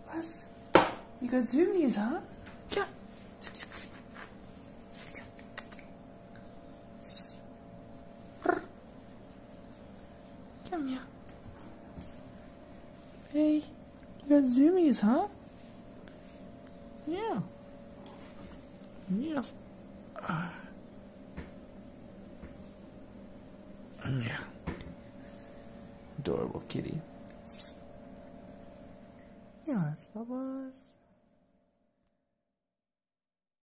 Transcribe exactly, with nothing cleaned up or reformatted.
Bubba's. You got zoomies, huh? Yeah. Come here. Hey, you got zoomies, huh? Yeah. Yeah. Uh, yeah. Adorable kitty. Yeah, it's Bubba's.